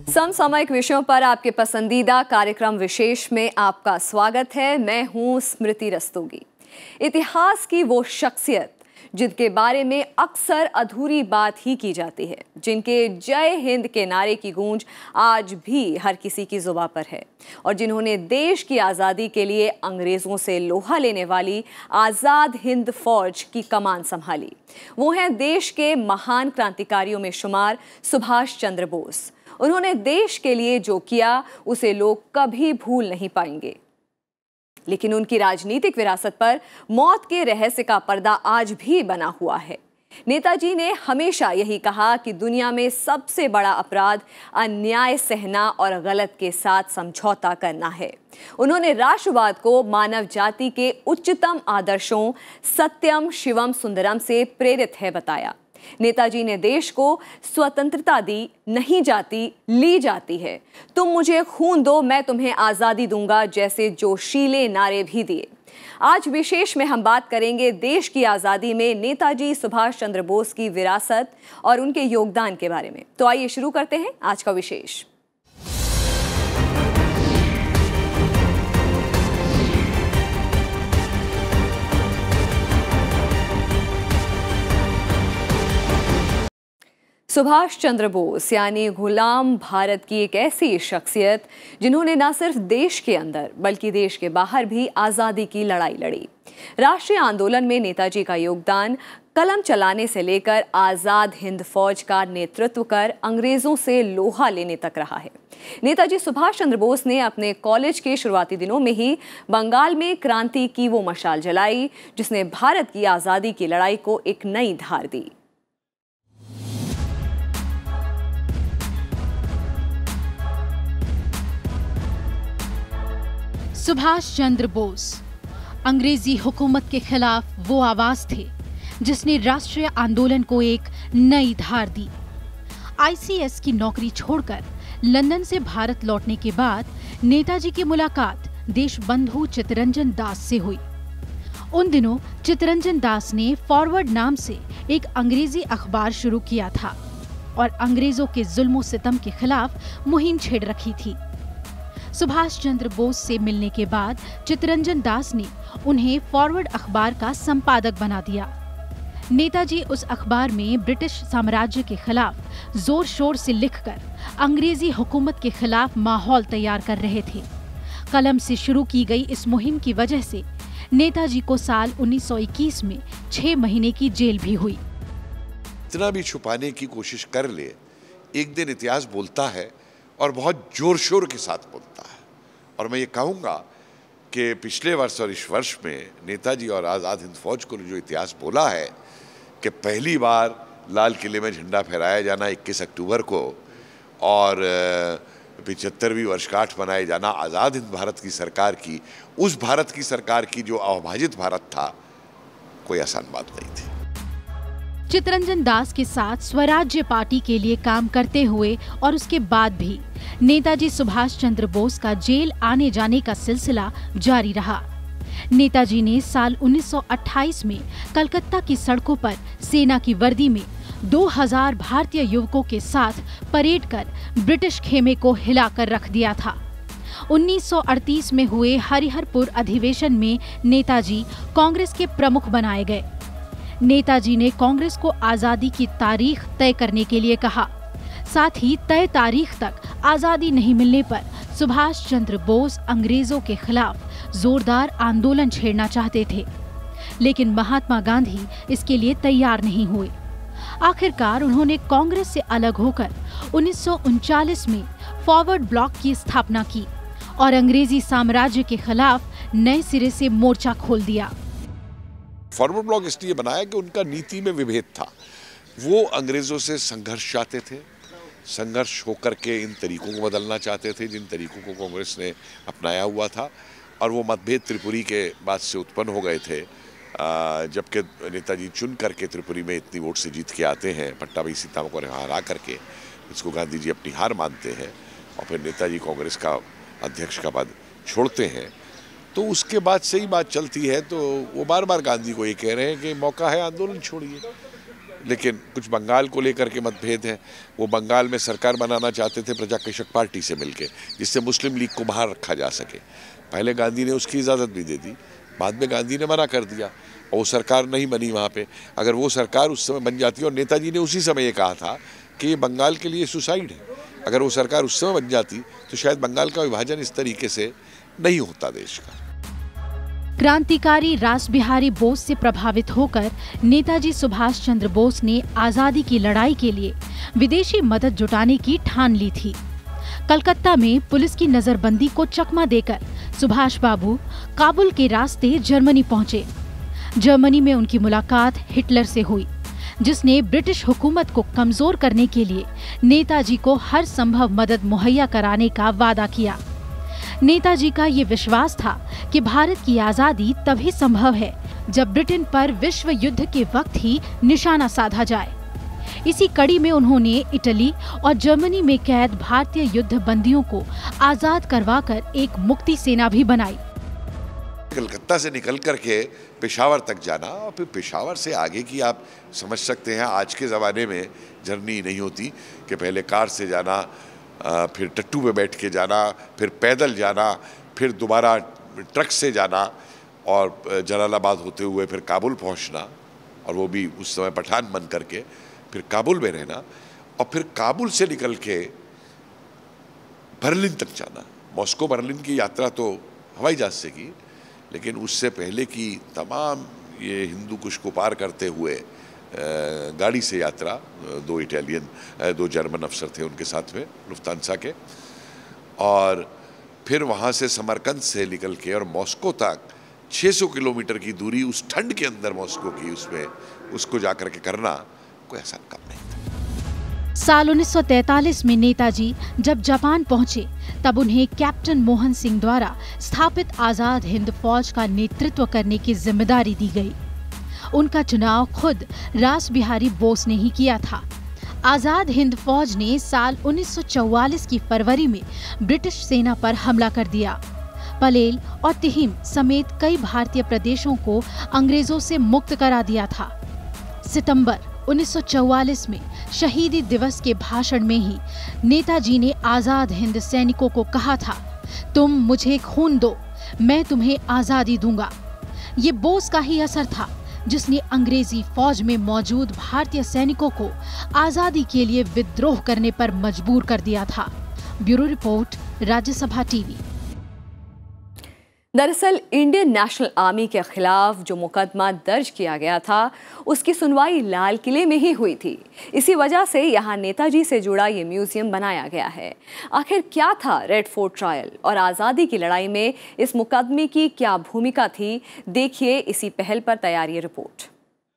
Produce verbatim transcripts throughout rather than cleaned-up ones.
समसामयिक विषयों पर आपके पसंदीदा कार्यक्रम विशेष में आपका स्वागत है। मैं हूं स्मृति रस्तोगी। इतिहास की वो शख्सियत जिनके बारे में अक्सर अधूरी बात ही की जाती है, जिनके जय हिंद के नारे की गूंज आज भी हर किसी की जुबां पर है और जिन्होंने देश की आज़ादी के लिए अंग्रेज़ों से लोहा लेने वाली आज़ाद हिंद फौज की कमान संभाली। वो हैं देश के महान क्रांतिकारियों में शुमार सुभाष चंद्र बोस। उन्होंने देश के लिए जो किया उसे लोग कभी भूल नहीं पाएंगे, लेकिन उनकी राजनीतिक विरासत पर मौत के रहस्य का पर्दा आज भी बना हुआ है। नेताजी ने हमेशा यही कहा कि दुनिया में सबसे बड़ा अपराध अन्याय सहना और गलत के साथ समझौता करना है। उन्होंने राष्ट्रवाद को मानव जाति के उच्चतम आदर्शों सत्यम शिवम सुंदरम से प्रेरित है बताया। नेताजी ने देश को स्वतंत्रता दी, नहीं जाती ली जाती है। तुम मुझे खून दो, मैं तुम्हें आज़ादी दूंगा जैसे जोशीले नारे भी दिए। आज विशेष में हम बात करेंगे देश की आज़ादी में नेताजी सुभाष चंद्र बोस की विरासत और उनके योगदान के बारे में। तो आइए शुरू करते हैं आज का विशेष। सुभाष चंद्र बोस यानी गुलाम भारत की एक ऐसी शख्सियत जिन्होंने न सिर्फ देश के अंदर बल्कि देश के बाहर भी आज़ादी की लड़ाई लड़ी। राष्ट्रीय आंदोलन में नेताजी का योगदान कलम चलाने से लेकर आज़ाद हिंद फौज का नेतृत्व कर अंग्रेज़ों से लोहा लेने तक रहा है। नेताजी सुभाष चंद्र बोस ने अपने कॉलेज के शुरुआती दिनों में ही बंगाल में क्रांति की वो मशाल जलाई जिसने भारत की आज़ादी की लड़ाई को एक नई धार दी। सुभाष चंद्र बोस अंग्रेजी हुकूमत के खिलाफ वो आवाज थे जिसने राष्ट्रीय आंदोलन को एक नई धार दी। आई सी एस की नौकरी छोड़कर लंदन से भारत लौटने के बाद नेताजी की मुलाकात देशबंधु चित्तरंजन दास से हुई। उन दिनों चित्तरंजन दास ने फॉरवर्ड नाम से एक अंग्रेजी अखबार शुरू किया था और अंग्रेजों के जुल्म सितम के खिलाफ मुहिम छेड़ रखी थी। सुभाष चंद्र बोस से मिलने के बाद चित्तरंजन दास ने उन्हें फॉरवर्ड अखबार का संपादक बना दिया। नेताजी उस अखबार में ब्रिटिश साम्राज्य के खिलाफ जोर शोर से लिखकर अंग्रेजी हुकूमत के खिलाफ माहौल तैयार कर रहे थे। कलम से शुरू की गई इस मुहिम की वजह से नेताजी को साल उन्नीस सौ इक्कीस में छह महीने की जेल भी हुई। इतना भी छुपाने की कोशिश कर ले, एक दिन इतिहास बोलता है और बहुत जोर शोर के साथ बोलता है। और मैं ये कहूँगा कि पिछले वर्ष और इस वर्ष में नेताजी और आज़ाद हिंद फौज को जो इतिहास बोला है कि पहली बार लाल किले में झंडा फहराया जाना इक्कीस अक्टूबर को और पिचहत्तरवीं वर्षगांठ मनाए जाना आज़ाद हिंद भारत की सरकार की, उस भारत की सरकार की जो अविभाजित भारत था, कोई आसान बात नहीं थी। चित्तरंजन दास के साथ स्वराज्य पार्टी के लिए काम करते हुए और उसके बाद भी नेताजी सुभाष चंद्र बोस का जेल आने जाने का सिलसिला जारी रहा। नेताजी ने साल उन्नीस सौ अट्ठाईस में कलकत्ता की सड़कों पर सेना की वर्दी में दो हज़ार भारतीय युवकों के साथ परेड कर ब्रिटिश खेमे को हिलाकर रख दिया था। उन्नीस सौ अड़तीस में हुए हरिहरपुर अधिवेशन में नेताजी कांग्रेस के प्रमुख बनाए गए। नेताजी ने कांग्रेस को आजादी की तारीख तय करने के लिए कहा। साथ ही तय तारीख तक आजादी नहीं मिलने पर सुभाष चंद्र बोस अंग्रेजों के खिलाफ जोरदार आंदोलन छेड़ना चाहते थे, लेकिन महात्मा गांधी इसके लिए तैयार नहीं हुए। आखिरकार उन्होंने कांग्रेस से अलग होकर उन्नीस सौ उनचालीस में फॉरवर्ड ब्लॉक की स्थापना की और अंग्रेजी साम्राज्य के खिलाफ नए सिरे से मोर्चा खोल दिया। फॉरवर्ड ब्लॉक इसलिए बनाया कि उनका नीति में विभेद था। वो अंग्रेजों से संघर्ष चाहते थे, संघर्ष होकर के इन तरीकों को बदलना चाहते थे जिन तरीकों को कांग्रेस ने अपनाया हुआ था, और वो मतभेद त्रिपुरी के बाद से उत्पन्न हो गए थे। जबकि नेताजी चुन करके त्रिपुरी में इतनी वोट से जीत के आते हैं, पट्टाभी सीताराम को हरा करके, इसको गांधी जी अपनी हार मानते हैं और फिर नेताजी कांग्रेस का अध्यक्ष का पद छोड़ते हैं। तो उसके बाद से ही बात चलती है, तो वो बार बार गांधी को ये कह रहे हैं कि मौका है आंदोलन छोड़िए। लेकिन कुछ बंगाल को लेकर के मतभेद हैं। वो बंगाल में सरकार बनाना चाहते थे प्रजाकर्षक पार्टी से मिलके, जिससे मुस्लिम लीग को बाहर रखा जा सके। पहले गांधी ने उसकी इजाज़त भी दे दी, बाद में गांधी ने मना कर दिया और वो सरकार नहीं बनी वहाँ पे। अगर वो सरकार उस समय बन जाती, और नेताजी ने उसी समय ये कहा था कि ये बंगाल के लिए सुसाइड है, अगर वो सरकार उस समय बन जाती तो शायद बंगाल का विभाजन इस तरीके से नहीं होता देश का। क्रांतिकारी रासबिहारी बोस से प्रभावित होकर नेताजी सुभाष चंद्र बोस ने आजादी की लड़ाई के लिए विदेशी मदद जुटाने की ठान ली थी। कलकत्ता में पुलिस की नजरबंदी को चकमा देकर सुभाष बाबू काबुल के रास्ते जर्मनी पहुंचे। जर्मनी में उनकी मुलाकात हिटलर से हुई, जिसने ब्रिटिश हुकूमत को कमजोर करने के लिए नेताजी को हर संभव मदद मुहैया कराने का वादा किया। नेताजी का ये विश्वास था कि भारत की आजादी तभी संभव है जब ब्रिटेन पर विश्व युद्ध के वक्त ही निशाना साधा जाए। इसी कड़ी में उन्होंने इटली और जर्मनी में कैद भारतीय युद्ध बंदियों को आजाद करवाकर एक मुक्ति सेना भी बनाई। कलकत्ता से निकल करके पेशावर तक जाना, और फिर पेशावर से आगे की आप समझ सकते हैं, आज के ज़माने में जर्नी नहीं होती कि पहले कार से जाना, फिर टट्टू पे बैठ के जाना, फिर पैदल जाना, फिर दोबारा ट्रक से जाना और जलालाबाद होते हुए फिर काबुल पहुंचना, और वो भी उस समय पठान बन करके फिर काबुल में रहना, और फिर काबुल से निकल के बर्लिन तक जाना। मॉस्को बर्लिन की यात्रा तो हवाई जहाज से की, लेकिन उससे पहले की तमाम ये हिंदू कुश को पार करते हुए गाड़ी से यात्रा, दो इटालियन दो जर्मन अफसर थे उनके साथ में लुफ्तांसा के, और फिर वहाँ से समरकंद से निकल के और मॉस्को तक छह सौ किलोमीटर की दूरी उस ठंड के अंदर मॉस्को की, उसमें उसको जाकर के करना कोई आसान काम नहीं था। साल उन्नीस सौ तैंतालीस में नेताजी जब जापान पहुंचे, तब उन्हें कैप्टन मोहन सिंह द्वारा स्थापित आजाद हिंद फौज का नेतृत्व करने की जिम्मेदारी दी गई। उनका चुनाव खुद रासबिहारी बोस ने ही किया था। आजाद हिंद फौज ने साल उन्नीस सौ चौवालीस की फरवरी में ब्रिटिश सेना पर हमला कर दिया। पलेल और तिहिम समेत कई भारतीय प्रदेशों को अंग्रेजों से मुक्त करा दिया था। सितंबर उन्नीस सौ चौवालीस में शहीदी दिवस के भाषण में ही नेताजी ने आजाद हिंद सैनिकों को कहा था, तुम मुझे खून दो, मैं तुम्हें आजादी दूंगा। ये बोस का ही असर था जिसने अंग्रेजी फौज में मौजूद भारतीय सैनिकों को आजादी के लिए विद्रोह करने पर मजबूर कर दिया था। Bureau report, Rajya Sabha TV. दरअसल इंडियन नेशनल आर्मी के खिलाफ जो मुकदमा दर्ज किया गया था, उसकी सुनवाई लाल किले में ही हुई थी। इसी वजह से यहाँ नेताजी से जुड़ा ये म्यूजियम बनाया गया है। आखिर क्या था रेड फोर्ट ट्रायल और आज़ादी की लड़ाई में इस मुकदमे की क्या भूमिका थी, देखिए इसी पहल पर तैयार ये रिपोर्ट।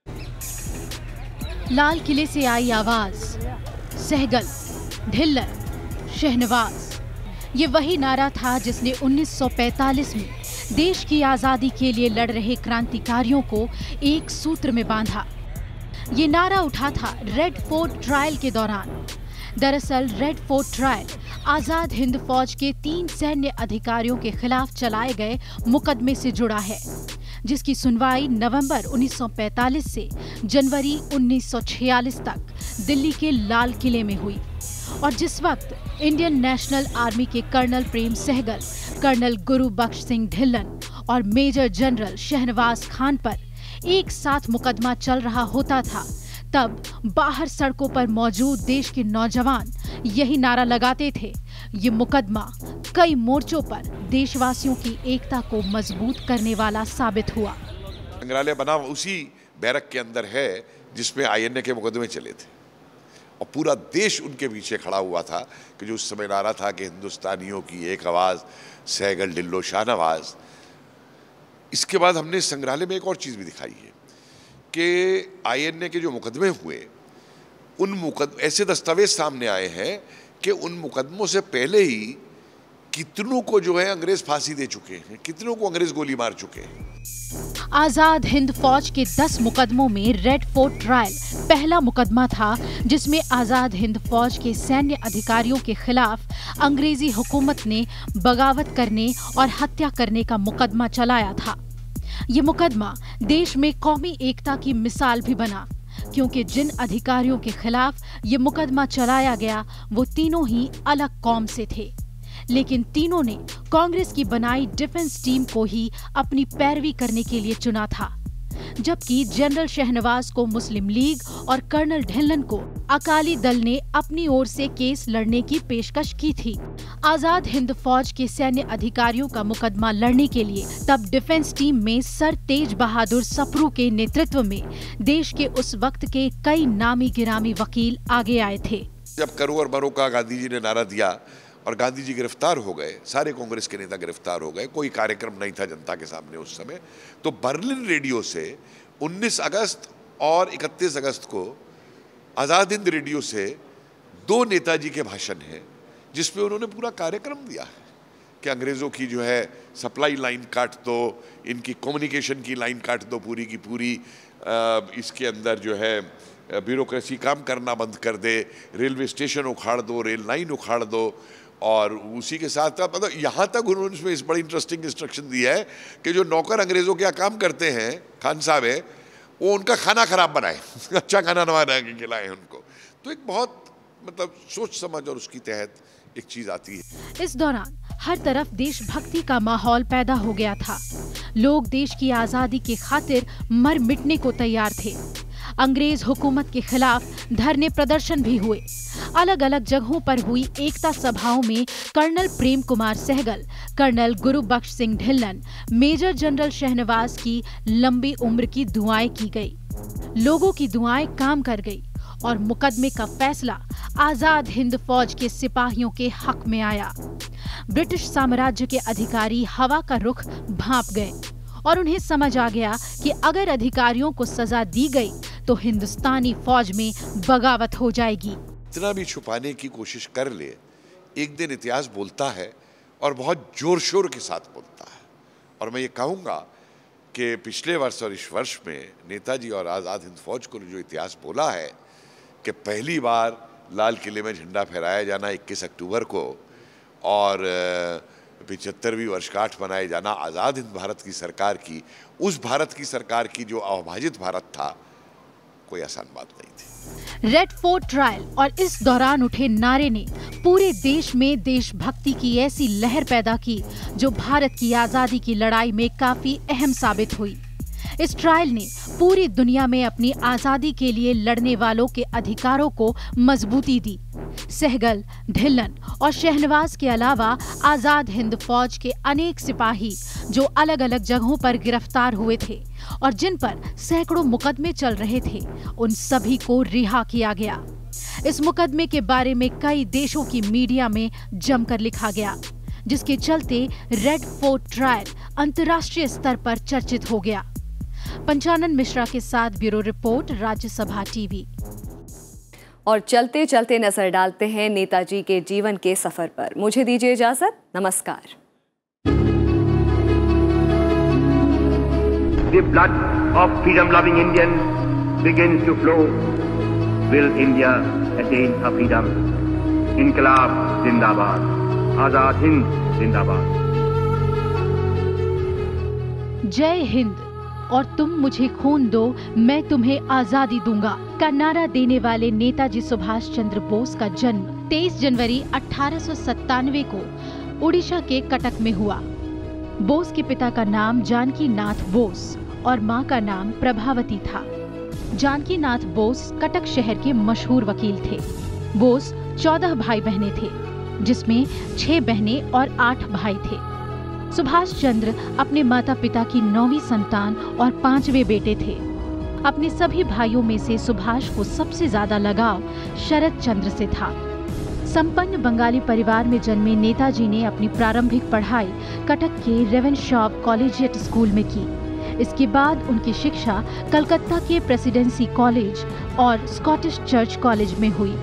लाल किले से आई आवाज, सहगल, ढिल्लन, शहनवाज, ये वही नारा था जिसने उन्नीस सौ पैंतालीस में देश की आजादी के लिए लड़ रहे क्रांतिकारियों को एक सूत्र में बांधा। ये नारा उठा था रेड फोर्ट ट्रायल के दौरान। दरअसल Red Fort trial Azad Hind Fauj के तीन सैन्य अधिकारियों के खिलाफ चलाए गए मुकदमे से जुड़ा है, जिसकी सुनवाई नवंबर उन्नीस सौ पैंतालीस से जनवरी उन्नीस सौ छियालीस तक दिल्ली के लाल किले में हुई, और जिस वक्त इंडियन नेशनल आर्मी के कर्नल प्रेम सहगल, कर्नल गुरुबख्श सिंह ढिल्लन और मेजर जनरल शहनवाज खान पर एक साथ मुकदमा चल रहा होता था, तब बाहर सड़कों पर मौजूद देश के नौजवान यही नारा लगाते थे। ये मुकदमा कई मोर्चों पर देशवासियों की एकता को मजबूत करने वाला साबित हुआ। संग्रहालय बना उसी बैरक के अंदर है जिसमें आई एन ए के मुकदमे चले थे, और पूरा देश उनके पीछे खड़ा हुआ था कि जो उस समय नारा था कि हिंदुस्तानियों की एक आवाज़, सहगल ढिल्लो शाहनवाज। इसके बाद हमने संग्रहालय में एक और चीज़ भी दिखाई है कि आई एन ए के जो मुकदमे हुए, उन मुकदमे ऐसे दस्तावेज सामने आए हैं कि उन मुकदमों से पहले ही कितनों को जो है अंग्रेज फांसी दे चुके हैं, कितनों को अंग्रेज गोली मार चुके हैं। आजाद हिंद फौज के दस मुकदमों में रेड फोर्ट ट्रायल पहला मुकदमा था, जिसमें आजाद हिंद फौज के सैन्य अधिकारियों के खिलाफ अंग्रेजी हुकूमत ने बगावत करने और हत्या करने का मुकदमा चलाया था। ये मुकदमा देश में कौमी एकता की मिसाल भी बना, क्योंकि जिन अधिकारियों के खिलाफ ये मुकदमा चलाया गया वो तीनों ही अलग कौम से थे, लेकिन तीनों ने कांग्रेस की बनाई डिफेंस टीम को ही अपनी पैरवी करने के लिए चुना था, जबकि जनरल शहनवाज को मुस्लिम लीग और कर्नल ढिल्लन को अकाली दल ने अपनी ओर से केस लड़ने की पेशकश की थी। आजाद हिंद फौज के सैन्य अधिकारियों का मुकदमा लड़ने के लिए तब डिफेंस टीम में सर तेज बहादुर सप्रू के नेतृत्व में देश के उस वक्त के कई नामी गिरामी वकील आगे आए थे। जब करो और मरो का गांधी जी ने नारा दिया और गांधी जी गिरफ्तार हो गए, सारे कांग्रेस के नेता गिरफ्तार हो गए, कोई कार्यक्रम नहीं था जनता के सामने उस समय, तो बर्लिन रेडियो से उन्नीस अगस्त और इकतीस अगस्त को आज़ाद हिंद रेडियो से दो नेताजी के भाषण हैं जिसमें उन्होंने पूरा कार्यक्रम दिया है कि अंग्रेज़ों की जो है सप्लाई लाइन काट दो, इनकी कम्युनिकेशन की लाइन काट दो पूरी की पूरी, इसके अंदर जो है ब्यूरोक्रेसी काम करना बंद कर दे, रेलवे स्टेशन उखाड़ दो, रेल लाइन उखाड़ दो, और उसी के साथ मतलब यहाँ तक उन्होंने इसमें इस बड़ी इंटरेस्टिंग इंस्ट्रक्शन दिया है कि जो नौकर अंग्रेज़ों के यहाँ काम करते हैं, खान साहब है, वो उनका खाना खराब बनाए अच्छा खाना ना बना के खिलाएं उनको। तो एक बहुत मतलब सोच समझ और उसकी तहत एक चीज आती है। इस दौरान हर तरफ देशभक्ति का माहौल पैदा हो गया था। लोग देश की आजादी की खातिर मर मिटने को तैयार थे। अंग्रेज हुकूमत के खिलाफ धरने प्रदर्शन भी हुए। अलग अलग जगहों पर हुई एकता सभाओं में colonel Prem Kumar Sahgal, colonel Gurbaksh Singh Dhillon, major general Shahnawaz की लंबी उम्र की दुआएं की गई। लोगों की दुआएं काम कर गई और मुकदमे का फैसला आजाद हिंद फौज के सिपाहियों के हक में आया। ब्रिटिश साम्राज्य के अधिकारी हवा का रुख भांप गए और उन्हें समझ आ गया कि अगर अधिकारियों को सजा दी गई तो हिंदुस्तानी फौज में बगावत हो जाएगी। इतना भी छुपाने की कोशिश कर ले, एक दिन इतिहास बोलता है और बहुत जोर शोर के साथ बोलता है। और मैं ये कहूँगा कि पिछले वर्ष और इस वर्ष में नेताजी और आज़ाद हिंद फौज को जो इतिहास बोला है कि पहली बार लाल किले में झंडा फहराया जाना इक्कीस अक्टूबर को और पिचहत्तरवीं वर्षगांठ मनाए जाना आज़ाद हिंद भारत की सरकार की, उस भारत की सरकार की जो अविभाजित भारत था, कोई आसान बात नहीं थी। रेड फोर्ट ट्रायल और इस दौरान उठे नारे ने पूरे देश में देशभक्ति की ऐसी लहर पैदा की जो भारत की आजादी की लड़ाई में काफी अहम साबित हुई। इस ट्रायल ने पूरी दुनिया में अपनी आजादी के लिए लड़ने वालों के अधिकारों को मजबूती दी। सहगल, ढिल्लन और शहनवाज के अलावा आजाद हिंद फौज के अनेक सिपाही जो अलग अलग जगहों पर गिरफ्तार हुए थे और जिन पर सैकड़ों मुकदमे चल रहे थे, उन सभी को रिहा किया गया। इस मुकदमे के बारे में कई देशों की मीडिया में जमकर लिखा गया, जिसके चलते रेड फोर्ट ट्रायल अंतर्राष्ट्रीय स्तर पर चर्चित हो गया। पंचानन मिश्रा के साथ ब्यूरो रिपोर्ट, राज्यसभा टीवी। और चलते चलते नजर डालते हैं नेताजी के जीवन के सफर पर। मुझे दीजिए इजाजत, नमस्कार। The blood of freedom-loving Indians begins to flow. Will India attain her freedom? इनकलाब जिंदाबाद, आजाद हिंद जिंदाबाद। जय हिंद और तुम मुझे खून दो, मैं तुम्हें आजादी दूंगा का नारा देने वाले नेताजी सुभाष चंद्र बोस का जन्म तेईस जनवरी अठारह सौ सत्तानवे को उड़ीसा के कटक में हुआ। बोस के पिता का नाम जानकी नाथ बोस और मां का नाम प्रभावती था। जानकी नाथ बोस कटक शहर के मशहूर वकील थे। बोस चौदह भाई बहनें थे, जिसमें छह बहनें और आठ भाई थे। सुभाष चंद्र अपने माता पिता की नौवीं संतान और पांचवे बेटे थे। अपने सभी भाइयों में से सुभाष को सबसे ज्यादा लगाव शरद चंद्र से था। संपन्न बंगाली परिवार में जन्मे नेताजी ने अपनी प्रारंभिक पढ़ाई कटक के रेवेनशॉ कॉलेजिएट स्कूल में की। इसके बाद उनकी शिक्षा कलकत्ता के प्रेसिडेंसी कॉलेज और स्कॉटिश चर्च कॉलेज में हुई।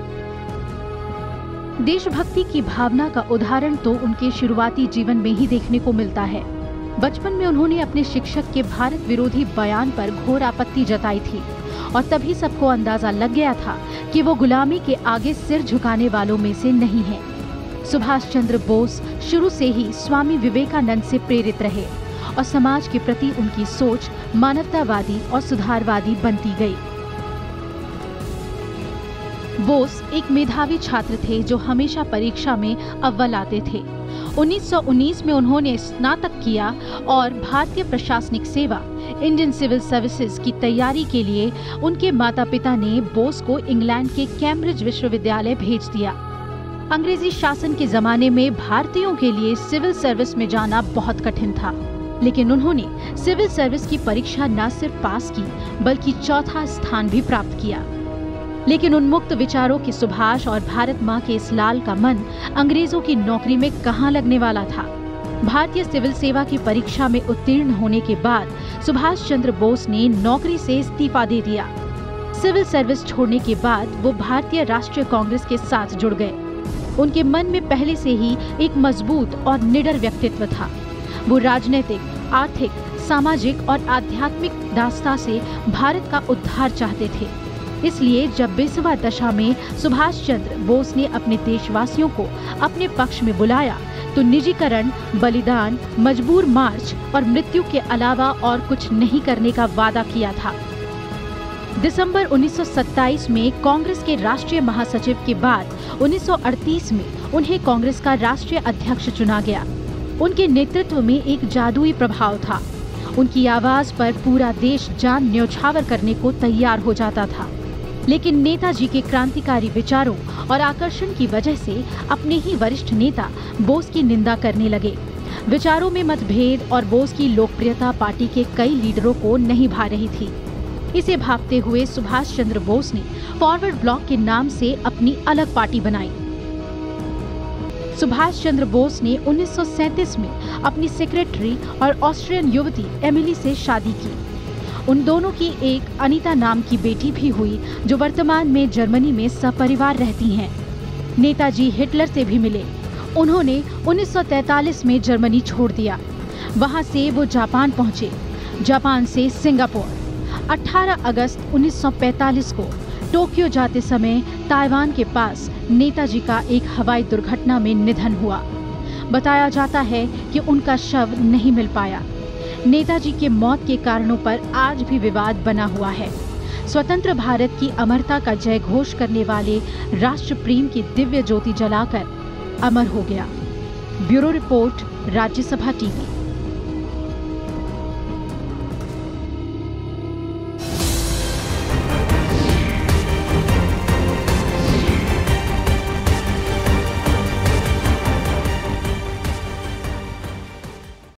देशभक्ति की भावना का उदाहरण तो उनके शुरुआती जीवन में ही देखने को मिलता है। बचपन में उन्होंने अपने शिक्षक के भारत विरोधी बयान पर घोर आपत्ति जताई थी और तभी सबको अंदाजा लग गया था कि वो गुलामी के आगे सिर झुकाने वालों में से नहीं है। सुभाष चंद्र बोस शुरू से ही स्वामी विवेकानंद से प्रेरित रहे और समाज के प्रति उनकी सोच मानवतावादी और सुधारवादी बनती गई। बोस एक मेधावी छात्र थे जो हमेशा परीक्षा में अव्वल आते थे। उन्नीस सौ उन्नीस में उन्होंने स्नातक किया और भारतीय प्रशासनिक सेवा इंडियन सिविल सर्विसेज की तैयारी के लिए उनके माता पिता ने बोस को इंग्लैंड के कैम्ब्रिज विश्वविद्यालय भेज दिया। अंग्रेजी शासन के जमाने में भारतीयों के लिए सिविल सर्विस में जाना बहुत कठिन था, लेकिन उन्होंने सिविल सर्विस की परीक्षा न सिर्फ पास की बल्कि चौथा स्थान भी प्राप्त किया। लेकिन उन्मुक्त विचारों के सुभाष और भारत माँ के इस लाल का मन अंग्रेजों की नौकरी में कहाँ लगने वाला था। भारतीय सिविल सेवा की परीक्षा में उत्तीर्ण होने के बाद सुभाष चंद्र बोस ने नौकरी से इस्तीफा दे दिया। सिविल सर्विस छोड़ने के बाद वो भारतीय राष्ट्रीय कांग्रेस के साथ जुड़ गए। उनके मन में पहले से ही एक मजबूत और निडर व्यक्तित्व था। वो राजनीतिक, आर्थिक, सामाजिक और आध्यात्मिक दास्ता से भारत का उद्धार चाहते थे। इसलिए जब बेसवा दशा में सुभाष चंद्र बोस ने अपने देशवासियों को अपने पक्ष में बुलाया तो निजीकरण, बलिदान, मजबूर मार्च और मृत्यु के अलावा और कुछ नहीं करने का वादा किया था। दिसंबर उन्नीस सौ सत्ताईस में कांग्रेस के राष्ट्रीय महासचिव के बाद उन्नीस सौ अड़तीस में उन्हें कांग्रेस का राष्ट्रीय अध्यक्ष चुना गया। उनके नेतृत्व में एक जादुई प्रभाव था। उनकी आवाज पर पूरा देश जान न्यौछावर करने को तैयार हो जाता था। लेकिन नेताजी के क्रांतिकारी विचारों और आकर्षण की वजह से अपने ही वरिष्ठ नेता बोस की निंदा करने लगे। विचारों में मतभेद और बोस की लोकप्रियता पार्टी के कई लीडरों को नहीं भा रही थी। इसे भांपते हुए सुभाष चंद्र बोस ने फॉरवर्ड ब्लॉक के नाम से अपनी अलग पार्टी बनाई। सुभाष चंद्र बोस ने उन्नीस सौ सैंतीस में अपनी सेक्रेटरी और ऑस्ट्रियन युवती एमिली से शादी की। उन दोनों की एक अनीता नाम की बेटी भी हुई जो वर्तमान में जर्मनी में सपरिवार रहती हैं। नेताजी हिटलर से भी मिले। उन्होंने उन्नीस सौ तैंतालीस में जर्मनी छोड़ दिया। वहां से वो जापान पहुंचे। जापान से सिंगापुर। अठारह अगस्त उन्नीस सौ पैंतालीस को टोक्यो जाते समय ताइवान के पास नेताजी का एक हवाई दुर्घटना में निधन हुआ। बताया जाता है कि उनका शव नहीं मिल पाया। नेताजी के मौत के कारणों पर आज भी विवाद बना हुआ है। स्वतंत्र भारत की अमरता का जय घोष करने वाले राष्ट्र प्रेम की दिव्य ज्योति जलाकर अमर हो गया। Bureau report, Rajya Sabha TV.